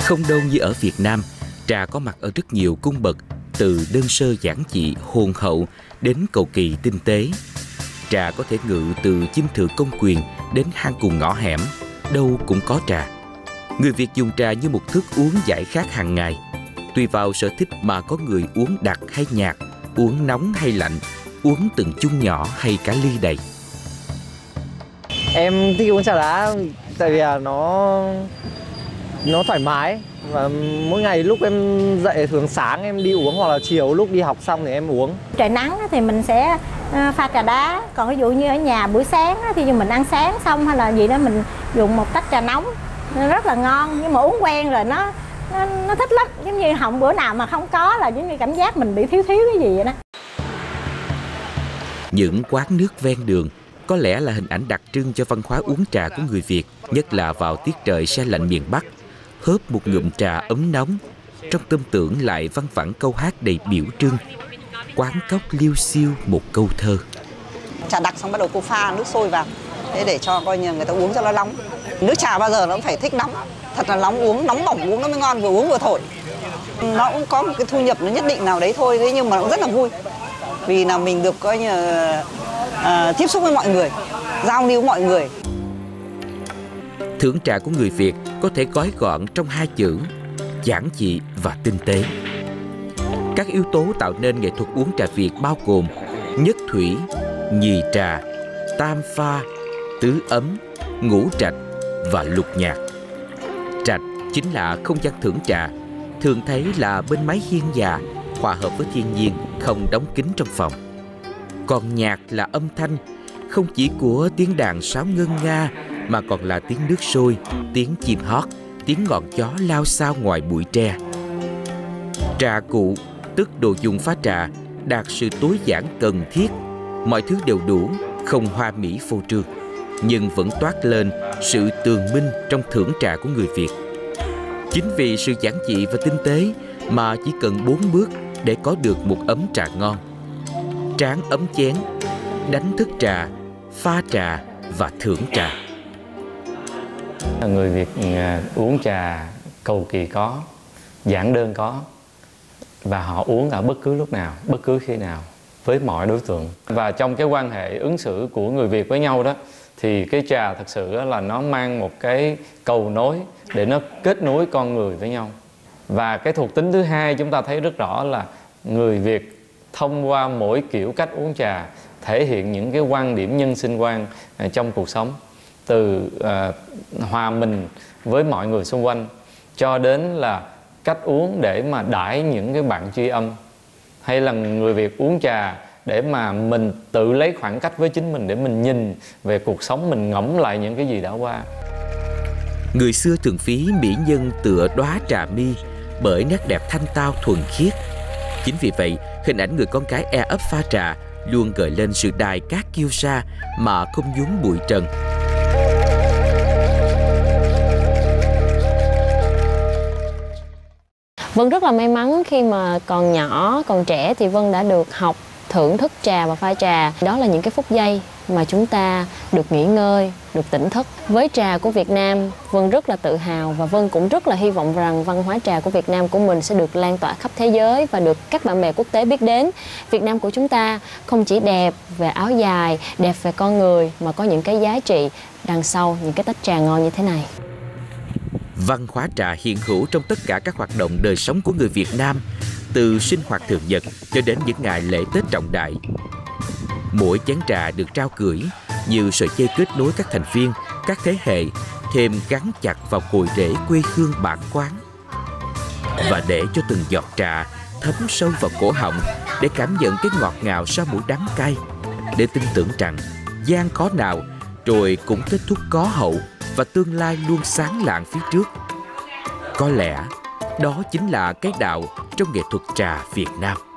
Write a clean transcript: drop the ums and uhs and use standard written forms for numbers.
Không đâu như ở Việt Nam, trà có mặt ở rất nhiều cung bậc, từ đơn sơ giản dị, hồn hậu đến cầu kỳ tinh tế. Trà có thể ngự từ chim thượng công quyền đến hang cùng ngõ hẻm, đâu cũng có trà. Người Việt dùng trà như một thức uống giải khát hàng ngày. Tùy vào sở thích mà có người uống đặc hay nhạt, uống nóng hay lạnh, uống từng chung nhỏ hay cả ly đầy. Em thích uống trà đá tại vì nó thoải mái. Và mỗi ngày lúc em dậy thường sáng em đi uống, hoặc là chiều lúc đi học xong thì em uống. Trời nắng thì mình sẽ pha trà đá. Còn ví dụ như ở nhà buổi sáng thì mình ăn sáng xong hay là gì đó mình dùng một tách trà nóng, nó rất là ngon. Nhưng mà uống quen rồi nó thích lắm. Giống như họng bữa nào mà không có là giống như cảm giác mình bị thiếu cái gì vậy đó. Những quán nước ven đường có lẽ là hình ảnh đặc trưng cho văn hóa uống trà của người Việt, nhất là vào tiết trời se lạnh miền Bắc. Hớp một ngụm trà ấm nóng, trong tâm tưởng lại văng vẳng câu hát đầy biểu trưng. Quán cóc liêu xiêu một câu thơ. Trà đặc xong bắt đầu cô pha nước sôi vào, thế để cho coi như người ta uống cho nó nóng. Nước trà bao giờ nó cũng phải thích nóng, thật là nóng, uống nóng bỏng uống nó mới ngon, vừa uống vừa thổi. Nó cũng có một cái thu nhập nó nhất định nào đấy thôi, thế nhưng mà cũng rất là vui. Vì là mình được coi như tiếp xúc với mọi người, giao lưu với mọi người. Thưởng trà của người Việt có thể gói gọn trong hai chữ: giản dị và tinh tế. Các yếu tố tạo nên nghệ thuật uống trà Việt bao gồm nhất thủy, nhì trà, tam pha, tứ ấm, ngũ trạch và lục nhạc. Trạch chính là không gian thưởng trà, thường thấy là bên mái hiên nhà, hòa hợp với thiên nhiên, không đóng kín trong phòng. Còn nhạc là âm thanh, không chỉ của tiếng đàn sáo ngân nga mà còn là tiếng nước sôi, tiếng chim hót, tiếng ngọn gió lao xao ngoài bụi tre. Trà cụ, tức đồ dùng pha trà, đạt sự tối giản cần thiết. Mọi thứ đều đủ, không hoa mỹ phô trương, nhưng vẫn toát lên sự tường minh trong thưởng trà của người Việt. Chính vì sự giản dị và tinh tế mà chỉ cần 4 bước để có được một ấm trà ngon. Tráng ấm chén, đánh thức trà, pha trà và thưởng trà. Người Việt uống trà cầu kỳ có, giản đơn có, và họ uống ở bất cứ lúc nào, bất cứ khi nào, với mọi đối tượng. Và trong cái quan hệ ứng xử của người Việt với nhau đó, thì cái trà thật sự là nó mang một cái cầu nối để nó kết nối con người với nhau. Và cái thuộc tính thứ hai chúng ta thấy rất rõ là người Việt thông qua mỗi kiểu cách uống trà thể hiện những cái quan điểm nhân sinh quan trong cuộc sống, từ hòa mình với mọi người xung quanh cho đến là cách uống để mà đãi những cái bạn tri âm, hay là người Việt uống trà để mà mình tự lấy khoảng cách với chính mình, để mình nhìn về cuộc sống, mình ngẫm lại những cái gì đã qua. Người xưa thường ví mỹ nhân tựa đóa trà mi bởi nét đẹp thanh tao thuần khiết. Chính vì vậy, hình ảnh người con gái e ấp pha trà luôn gợi lên sự đài cát kiêu sa mà không nhúng bụi trần. Vân rất là may mắn khi mà còn nhỏ, còn trẻ thì Vân đã được học thưởng thức trà và pha trà. Đó là những cái phút giây mà chúng ta được nghỉ ngơi, được tỉnh thức. Với trà của Việt Nam, Vân rất là tự hào và Vân cũng rất là hy vọng rằng văn hóa trà của Việt Nam của mình sẽ được lan tỏa khắp thế giới và được các bạn bè quốc tế biết đến. Việt Nam của chúng ta không chỉ đẹp về áo dài, đẹp về con người mà có những cái giá trị đằng sau những cái tách trà ngon như thế này. Văn hóa trà hiện hữu trong tất cả các hoạt động đời sống của người Việt Nam, từ sinh hoạt thường nhật cho đến những ngày lễ Tết trọng đại. Mỗi chén trà được trao gửi như sợi dây kết nối các thành viên, các thế hệ, thêm gắn chặt vào cội rễ quê hương bản quán. Và để cho từng giọt trà thấm sâu vào cổ họng, để cảm nhận cái ngọt ngào sau mỗi đắng cay, để tin tưởng rằng gian khó nào rồi cũng kết thúc có hậu và tương lai luôn sáng lạng phía trước. Có lẽ đó chính là cái đạo trong nghệ thuật trà Việt Nam.